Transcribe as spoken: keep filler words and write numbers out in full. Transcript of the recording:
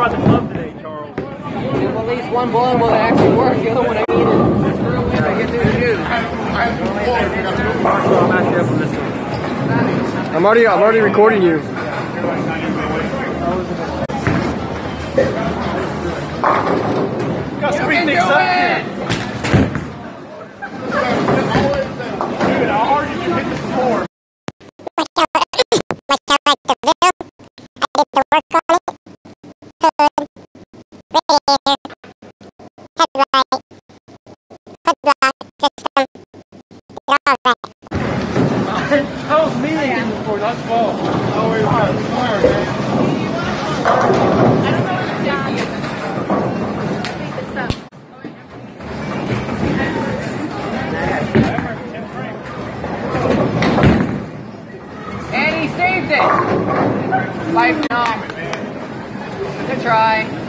brought the club today, Charles. Well, at least one ball will actually work. The other one I needed. Screw in, I get through the juice. I'm actually up on this one. I'm already, I'm already recording you. Got some big things up here. Dude, how hard did you hit the floor? That was me again before, that's ball. Oh, wait, fire, fire, man. I don't know what And he saved it! Life, no. Good try.